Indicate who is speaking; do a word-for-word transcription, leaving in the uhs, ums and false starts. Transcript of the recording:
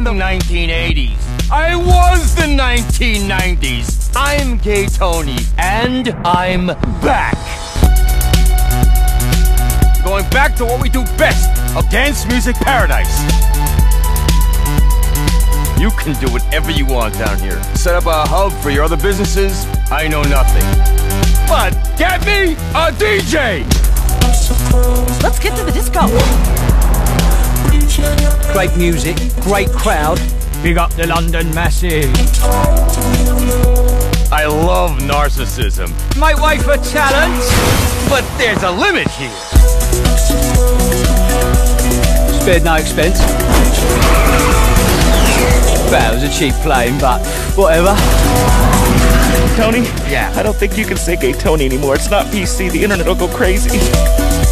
Speaker 1: the nineteen eighties. I was the nineteen nineties. I'm Gay Tony, and I'm back. Going back to what we do best, a dance music paradise. You can do whatever you want down here. Set up a hub for your other businesses, I know nothing. But get me a D J!
Speaker 2: Let's get to the disco.
Speaker 3: Great music, great crowd. Big up the London Massive.
Speaker 1: I love narcissism.
Speaker 3: Make way for talent.
Speaker 1: But there's a limit here.
Speaker 3: Spared no expense. Well, it was a cheap plane, but whatever.
Speaker 4: Tony?
Speaker 1: Yeah?
Speaker 4: I don't think you can say Gay Tony anymore. It's not P C. The internet will go crazy.